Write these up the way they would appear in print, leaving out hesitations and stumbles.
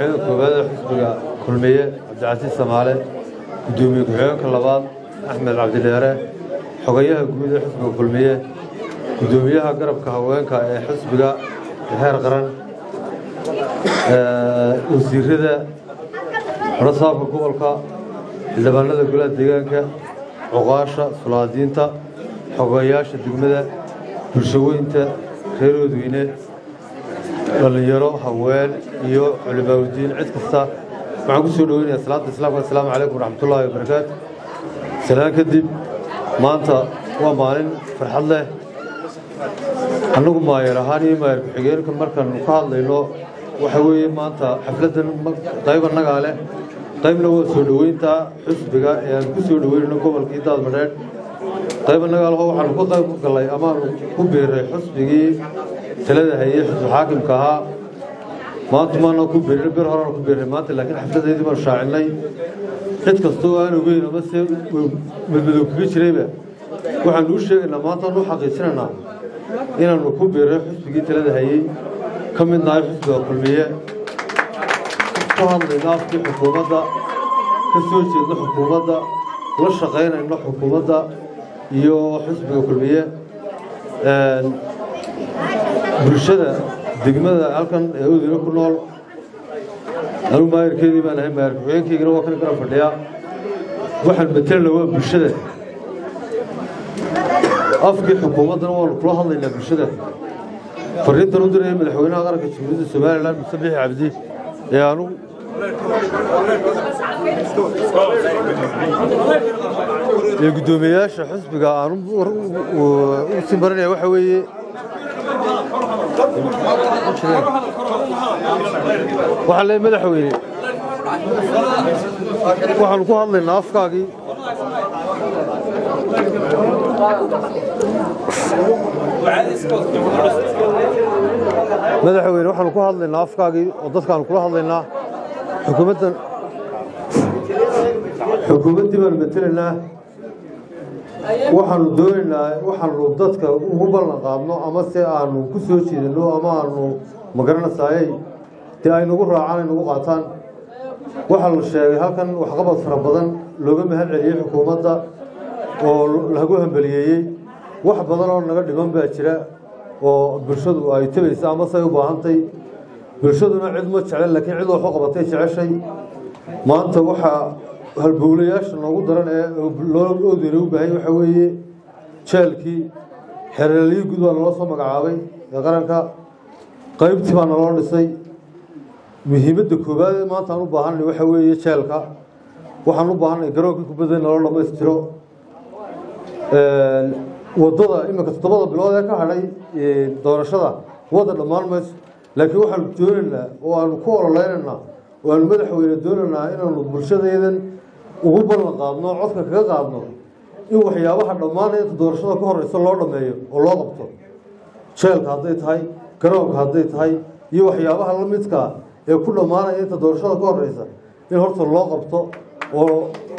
ku-xigeenka koowaad ee xisbiga kulmiye cabdicasiis samaale gudoomiye ku-xigeenka labaad axmed cabdidheere xogayaha guud ee xisbiga kulmiye gudoomiyaha garabka haweenka ee xisbiga heer qaran wasiirada rasaabka gobolka xildhibaanada golaha deegaanka cuqaasha sulaadiinta xogayaasha degmada bulshaweynta reer Oodweyne dhalinyaro haween iyo culimaawidiin cid kasta waxaan ku soo dhaweynayaa salaanta islaamka assalaamu calaykum waraxmatullaahi wabarakaatu salaan kadib maanta waa maalin farxad leh annagu maayeer ahaan iyo maayeer ku-xigeenka markaan ka hadlayno waxa weeye maanta xafladan qayb annagaa leh qaybna waa soo dhoweynta xisbiga ee aan ku soo dhoweynayno gobolkii daadmadheedh qayb annagaa laho waxaanu ku qayb gallay amaanu ku biiray xisbigii talada hayay xisbi xaakimka ahaa maanta maana ku biirin bir horena ku biiray maanta laakiin xafladeedii baanu shaacinay cid kastoo aan ogeyn ama se madmadow kaga jirayba waxaanu u sheegaynaa maanta aanu u xaqiijinaynaa inaanu ku biiray xisbigii talada hayay ka mid nahay xisbiga kulmiye ku hadlayna afkii xukuumadda ka soo jeedno xukuumadda la shaqaynayno xukuumadda iyo xisbiga kulmiye bulshada degmada halkan ee Oodweyne ku nool anu maayirkeedii baan ahay maayir ku-xigeenkaygana waa kan garab fadhiya waxaan matelna waa bulshada afkii xukuumaddana waanu kula hadlaynaa bulshada fariintan u diraya madaxweynaha qaranka jamhuuriyadda somalilan muse bixi cabdi ee aanu ee guddoomiyayaasha xisbiga aanu u sii marinaya waxa weeye waxaa leeyahay madaxweyne waxaanu ku hadlaynaa afkaagii madaxweyne waxaanu ku hadlaynaa afkaagii oo dadkaanu kula hadlaynaa xukuumaddii baanu matelaynaa waxaanu doonaynaa waxaanu dadka ugu ballan qaadno ama se aanu ku soo jeedino ama aanu magaranaysaayey dee ay nagu raacaan ay nagu qaataan waxaa la sheegay halkan waxqabad fara badan looga mahad celiyey xukuumadda oo lagu hambaliyeeyey wax badan oo naga dhiman baa jira oo bulshadu ay tabaysa ama say u baahantay bulshaduna cid ma jeclen laakiin cid wax u qabatay jeceshay maanta waxaa halbowlayaasha noogu daran ee loo Oodweyne u baahay waxa weeye jeelkii xereelihii guud baa naloo soo magacaabay ee qaranka qaybtii baa naloo dhisay muhiimadda koowaad ee maanta aan u baahanay waxa weeye jeelka waxaan u baahanay garoonkii kubadda naloo dhammaystiro waddada iminka 7 bilood ee ka hadhay doorashada wadda dhammaan mayso laakiin waxaanu doonaynaa oo aanu ku ololeynaynaa oo aanu madaxweyne doonaynaa inaanu bulshadaydan ugu ballan qaadno codka kaga qaadno in waxyaabaha dhammaanaya inta doorashada ka horeysa loo dhammeeyo oo loo qabto jeelka hadday tahay garoonka hadday tahay iyo waxyaabaha la midkaa ee ku dhammaanaya inta doorashada ka horeysa in horta loo qabto oo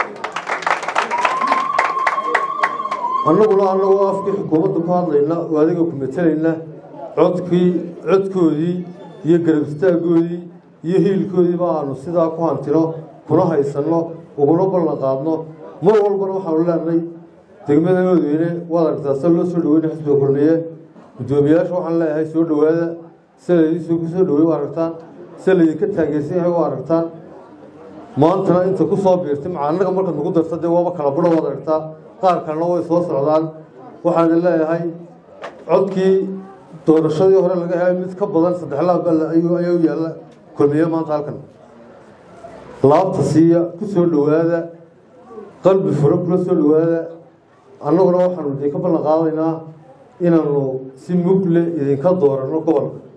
annaguna annagoo afkii xukuumadda ku hadlayna oo adiga ku matelayna codkoodii iyo garab istaaggoodii iyo hiilkoodii baanu sidaa ku hantino kuna haysanno uguna ballan qaadno mar walbana waxaanu leenahay degmada Oodweyne waad aragtaa se loo soo dhaweynay xisbiga kulmiye guddoomiyayaasha waxaan leeyahay soo dhowaada se laydin ku soo dhaweey waa aragtaan se laydinka taageersan yahay waa aragtaan maantana inta ku soo biirtay maca annaga markaad nagu darta dee waaba kala budho waad aragtaa qaar kalena way soo socdaan waxaan leeyahay codkii doorashadii hore laga helay mid ka badan 3 laab ayuu yaalla kulmiye maanta halkan laabta siiya ku soo dhowaada qalbi furo kula soo dhowaada annaguna waxaanu idinka ballan qaadaynaa inaanu si mugle idinka dooranno gobolka